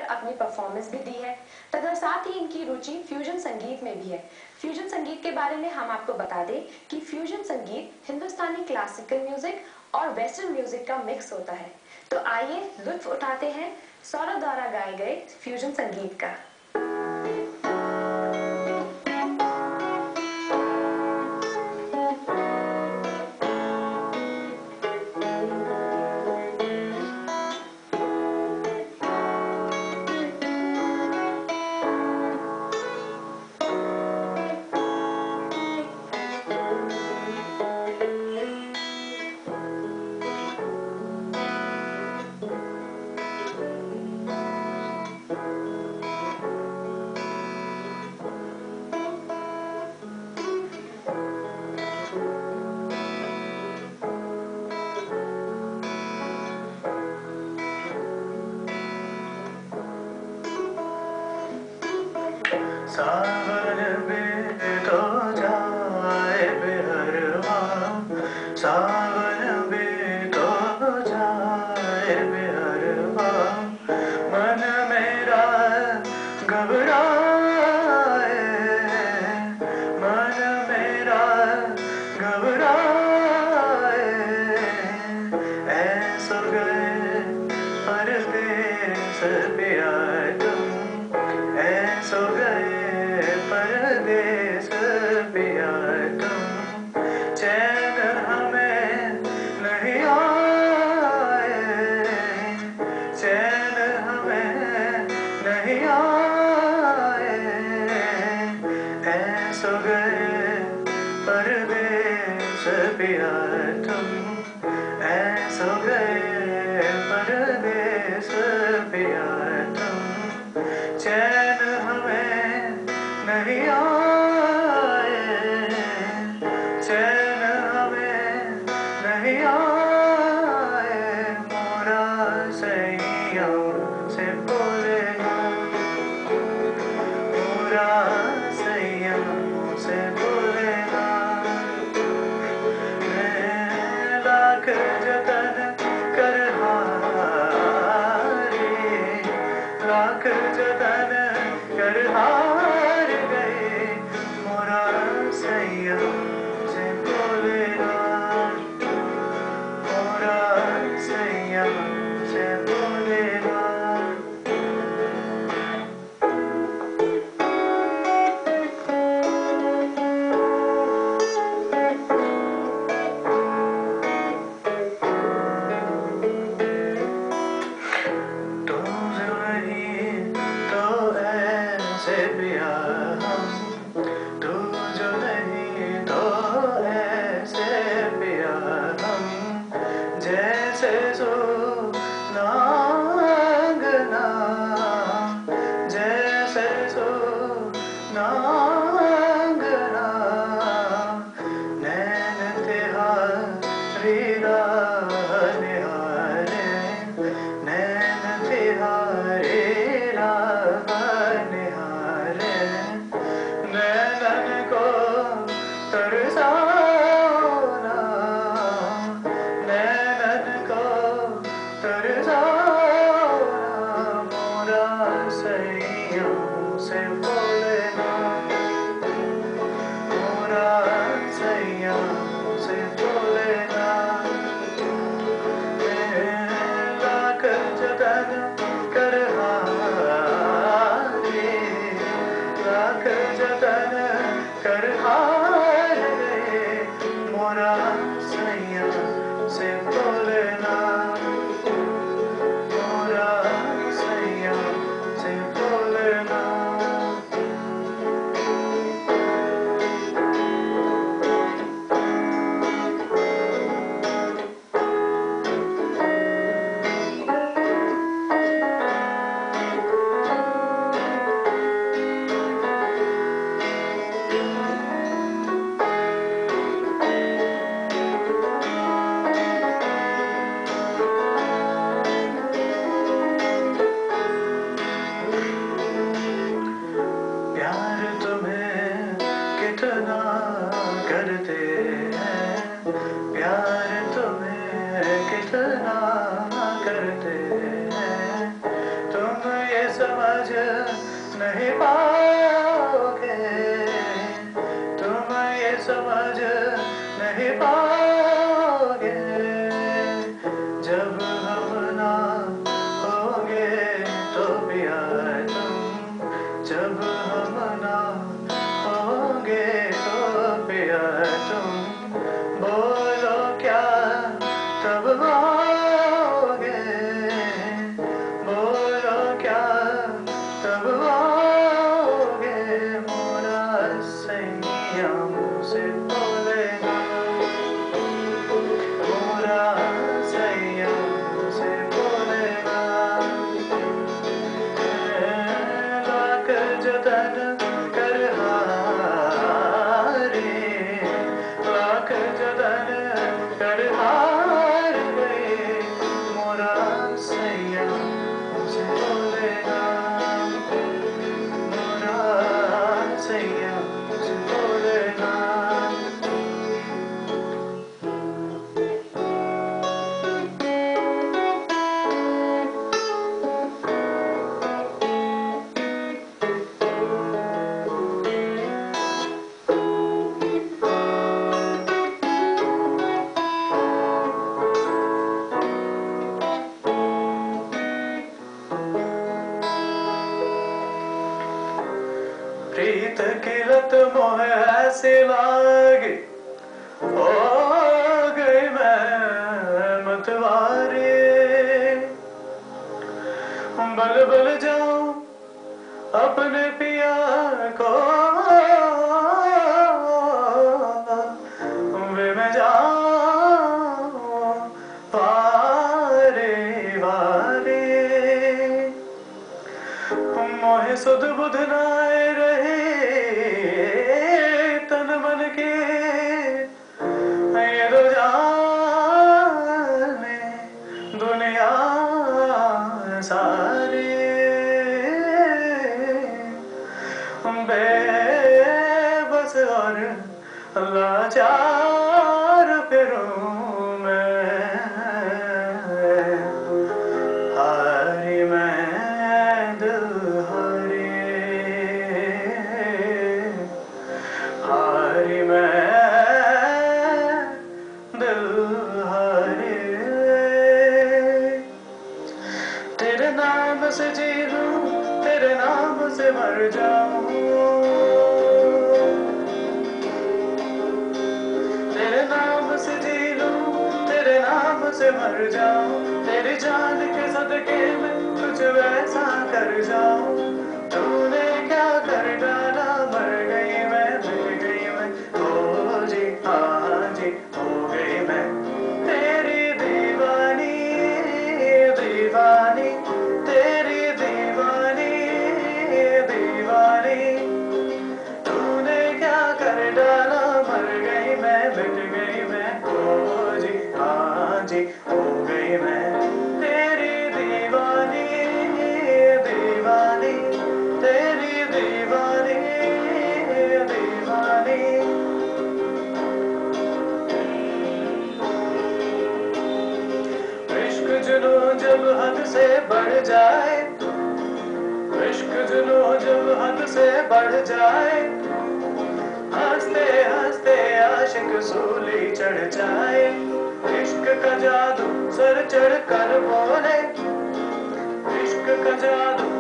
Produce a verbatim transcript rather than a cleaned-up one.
अपनी परफॉर्मेंस भी दी है तथा साथ ही इनकी रुचि फ्यूजन संगीत में भी है। फ्यूजन संगीत के बारे में हम आपको बता दें कि फ्यूजन संगीत हिंदुस्तानी क्लासिकल म्यूजिक और वेस्टर्न म्यूजिक का मिक्स होता है। तो आइए लुत्फ उठाते हैं सौरभ द्वारा गाए गए फ्यूजन संगीत का। सावन में तो जाए बेहरवा, सावन में तो जाए बेहरवा, मन मेरा घबराए, मन मेरा घबराए, ऐसो गए परदेस पिया तुम, ऐसो गए परदेस पिया तुम, चैन हमें नहीं आए, चैन हमें नहीं आए, ऐसो गए परदेस पिया तुम, ऐसो गए परदेस पिया तुम, चैन हमें नहीं आए, चैन हमें नहीं आए, मोरा सैयां से बोलेगा, मोरा सैयां से बोलेगा, मैं लाख जतन कर हारी, लाख जतन कर हार गए, मोरा सैयां से बोलेगा, मोरा सैयां से बोलेगा। तू जो नहीं तो ऐसे पिया हम, तू जो नहीं तो ऐसे पिया हम, जैसे सोनांगना, जैसे सोनांगना, नैन तिहारी राह निहारे, नैन तिहारी राह निहारे, नैनन को तरसाओ ना, नैनन को तरसाओ ना, मोरा सैयां से बोलेगा, मोरा सैयां से बोलेगा, मैं लाख जतन कर हारी, लाख जतन कर हार गए, मोरा सैयां से बोलेना, मोरा सैयां से बोलेना। प्यार तुम्हें कितना करते हैं, प्यार तुम्हें कितना करते हैं, तुम ये समझ नहीं पाओगे, तुम ये समझ नहीं पाओगे। जब हम ना होंगे तो पिया तुम, जब हम ना होंगे तो पिया तुम, बोलो क्या तब आओगे, बोलो क्या तब आओगे। मोरा सैया मुझसे बोलेगा, मोरा सैया मुझसे बोलेगा। लाख जतन कर हारे, लाख जतन कर हार गए। मोरा सैया मुझसे बोलेगा, मोरा सैया मुझसे बोलेगा। प्रीत की लत मोह ऐसी लागी, हो गई मैं मतवारी। बल बल जाऊं अपने पिया को, वे मैं जाऊं पारे वारे। मोहे सुध बुध नाय रहे तन मन के, ये दो जाने दुनिया सारी। बेबस और लाचार फिरूं मैं, हारी मैं दिल हारी, हारी मैं दिल हारी। तेरे नाम से जी लूं, तेरे नाम से मर जाऊं, तेरे नाम से जी लूं, तेरे नाम से मर जाऊं। तेरी जान के सदके में कुछ वैसा कर जाऊं। तूने क्या कर डाला, मर गई मैं, मिट गई मैं, हो जी हाँ जी हो गई मैं। तेरी दीवानी दीवानी, तेरी दीवानी दीवानी। तूने क्या कर डाला, मर गई मैं, मिट गई मैं, हो जी हाँ जी हो गई मैं। तेरी दीवानी दीवानी, तेरी दीवानी दीवानी। इश्क जुनून जब हद से बढ़ जाए, इश्क जुनून जब हद से बढ़ जाए, हंसते हंसते आशिक सूली चढ़ जाए। इश्क का जादू सर चढ़ कर बोले, इश्क का जादू